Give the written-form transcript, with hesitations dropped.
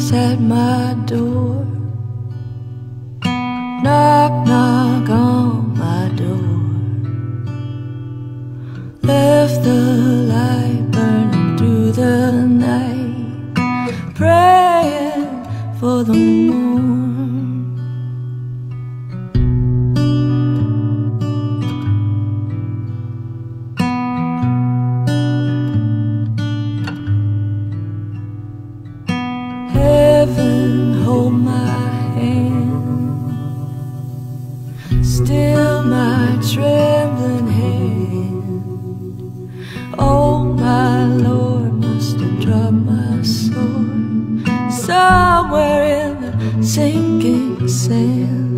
knocks at my door. Knock, knock on my door. Left the light burning through the night, praying for the morn. Heaven, hold my hand, still my trembling hand. Oh my Lord, must have dropped my sword somewhere in the sinking sand.